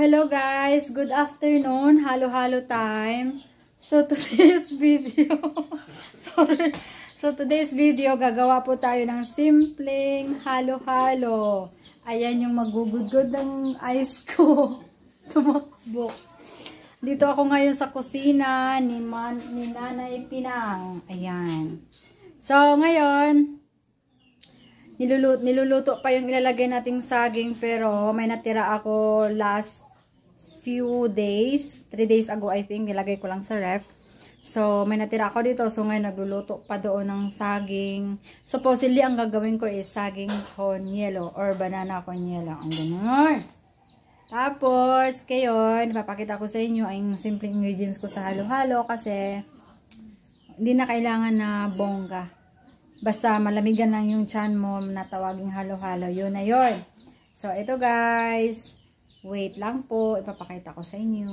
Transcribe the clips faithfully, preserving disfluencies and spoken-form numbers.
hello guys! Good afternoon! Halo-halo time! So today's video sorry. So today's video, gagawa po tayo ng simpleng halo-halo. Ayan yung magugudgod ng ice ko. Tumakbo. Dito ako ngayon sa kusina ni, Man, ni Nanay Pinang. Ayan. So ngayon, Niluluto, niluluto pa yung ilalagay nating saging, pero may natira ako last few days. three days ago I think, nilagay ko lang sa ref. So may natira ako dito. So ngayon nagluluto pa doon ng saging. Supposedly ang gagawin ko is saging con yelo or banana con yelo. Ang ganun. Tapos ngayon, papakita ko sa inyo ang simple ingredients ko sa halo-halo kasi hindi na kailangan na bongga. Basta malamigan lang yung tiyan mo na tawaging halo-halo. Yun na yun. So, ito guys. Wait lang po. Ipapakita ko sa inyo.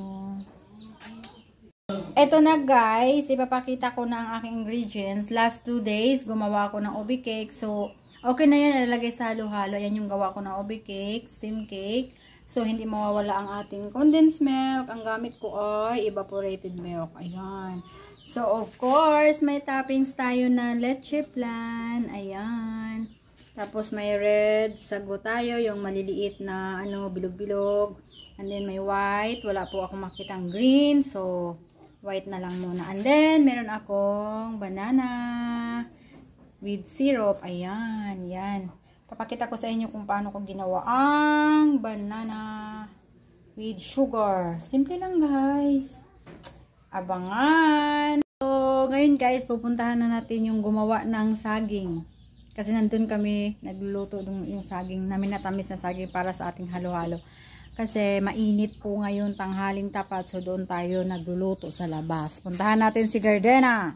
Ito na guys. Ipapakita ko na ang aking ingredients. Last two days, gumawa ko ng obi cake. So, okay na yan. Nalagay sa halo-halo. Yan yung gawa ko ng obi cake. Steam cake. So, hindi mawawala ang ating condensed milk. Ang gamit ko ay evaporated milk. Ayan. So, of course, may toppings tayo na leche flan. Ayan. Tapos, may red sago tayo. Yung maliliit na, ano, bilog-bilog. And then, may white. Wala po akong makitang green. So, white na lang muna. And then, meron akong banana with syrup. Ayan. Yan. Papakita ko sa inyo kung paano ko ginawa ang banana with sugar. Simple lang, guys. Abangan! So, ngayon guys, pupuntahan na natin yung gumawa ng saging. Kasi nandun kami, nagluluto yung, yung saging, namin natamis na saging para sa ating halo-halo. Kasi mainit po ngayon, tanghaling tapat, so doon tayo nagluluto sa labas. Puntahan natin si Gardena.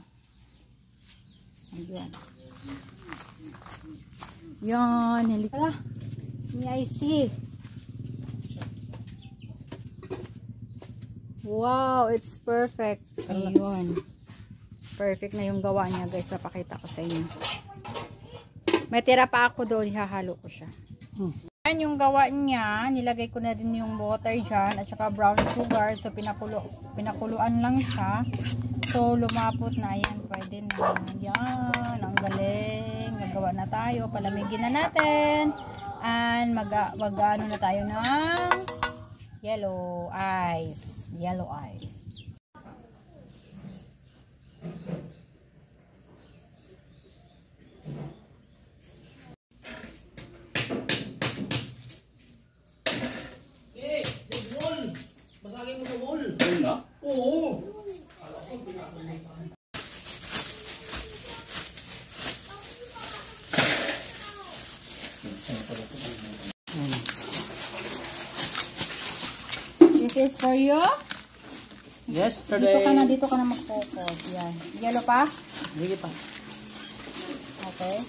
Ayan. Yan, halika. May I see. Wow, it's perfect. Ayun. Perfect na yung gawa niya, guys. Papakita ko sa inyo. May tira pa ako doon. Ihahalo ko siya. Hmm. Yan yung gawa niya. Nilagay ko na din yung water dyan. At saka brown sugar. So, pinakulo, pinakuluan lang siya. So, lumapot na. Ayan, pwede na. Yan. Ang galing. Nagawa na tayo. Palamigin na natin. And, mag-ano na tayo ng yellow ice. Yellow ice. Eh, the wall. Basagin mo sa wall. Wall na? Oo. This is for you. Yesterday. Dito ka na, dito ka na mag-focus. Yan. Yellow pa? Hindi pa. Okay.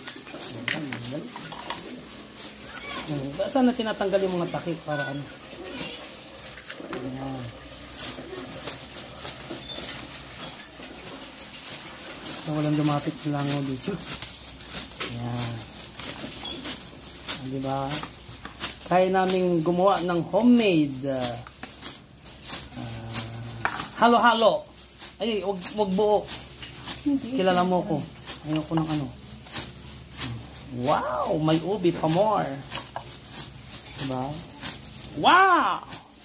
Saan na tinatanggal yung mga takip para ano? Ayan. So, walang dumapit lang mo dito. Ayan. Diba? Kaya namin gumawa ng homemade uh, halo-halo. Ay, wag, wag buo. Kilala mo ko. Ayoko ng ano. Wow! May ubi pa more. Diba? Wow!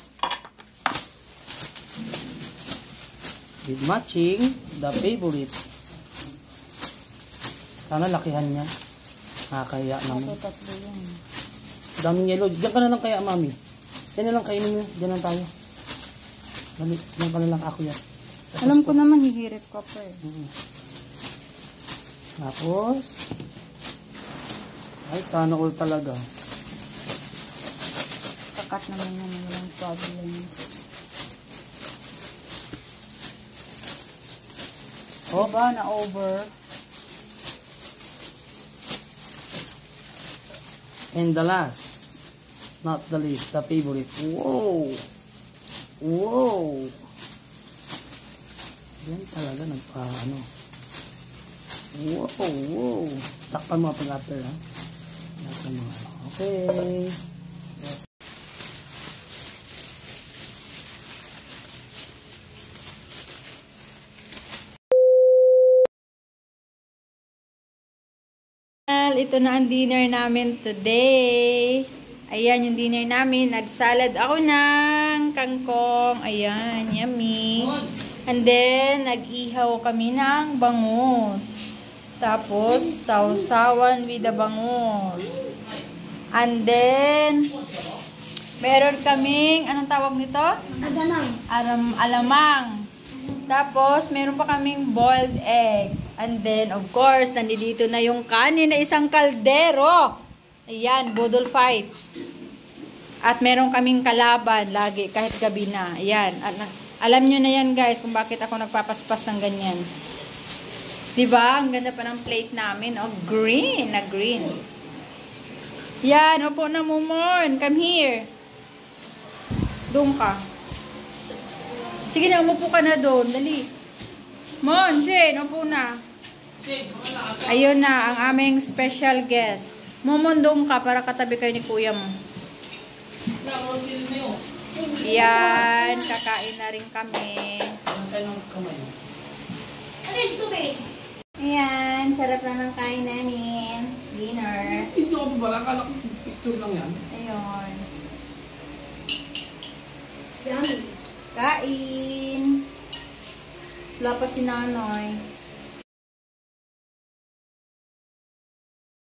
With matching the favorite. Sana lakihan niya. Nakakaya naman. Tatlo yan. Daming yellow. Diyan ka na lang kaya, mami. Diyan na lang kainin niya. Diyan lang tayo. Dali, diyan ka na lang ako yan. Tapos alam ko po, naman, hihirit ko pa eh. Mm -hmm. Tapos, ay, sana all talaga. Kakat naman naman, walang problems. Oh. Diba, na over. And the last, not the least, the favorite. Whoa! Whoa! Yan talaga nagpa, ano. Wow, wow. Takpan mo pag after, ha? Takpan mo. Okay. Yes. mahal, ito na ang dinner namin today. Ayan yung dinner namin. Nagsalad ako ng kangkong. Ayan, yummy. And then, nag-ihaw kami ng bangus. Tapos, sausawan with the bangus. And then, meron kaming, anong tawag nito? Alamang. Aram, alamang. Tapos, meron pa kaming boiled egg. And then, of course, nandito na yung kanin na isang kaldero. Ayan, budol fight. At meron kaming kalaban lagi, kahit gabi na. Ayan. At, alam nyo na yan, guys, kung bakit ako nagpapaspas ng ganyan. Diba? Ang ganda pa ng plate namin. Oh, green na green. Yan, upo na, Momon. Come here. Doon ka. Sige na, umupo ka na doon. Dali. Mon, Shane, upo na. Ayun na, ang aming special guest. Momon, doon ka para katabi kayo ni kuya mo. Yan, kakain na rin kami. Ayan, sarap na ng kain namin. Dinner. Hindi ako pala, akala ko picture lang yan. Ayun. Yummy. Kain. Wala pa si Nanoy.